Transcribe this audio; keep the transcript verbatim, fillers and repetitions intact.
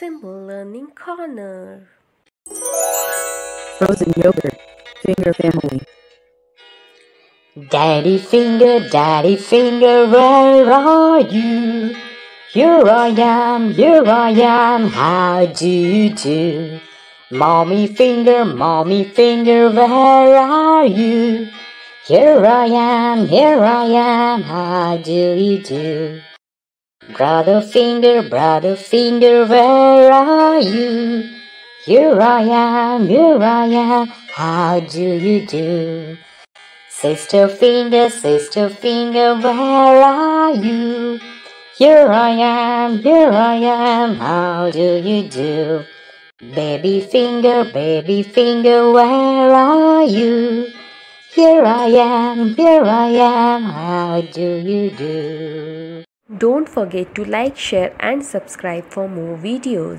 Simple Learning Corner. Frozen yogurt, finger family. Daddy finger, daddy finger, where are you? Here I am, here I am, how do you do? Mommy finger, mommy finger, where are you? Here I am, here I am, how do you do? Brother finger, brother finger, where are you? Here I am, here I am, how do you do? Sister finger, sister finger, where are you? Here I am, here I am, how do you do? Baby finger, baby finger, where are you? Here I am, here I am, how do you do? Don't forget to like, share and subscribe for more videos.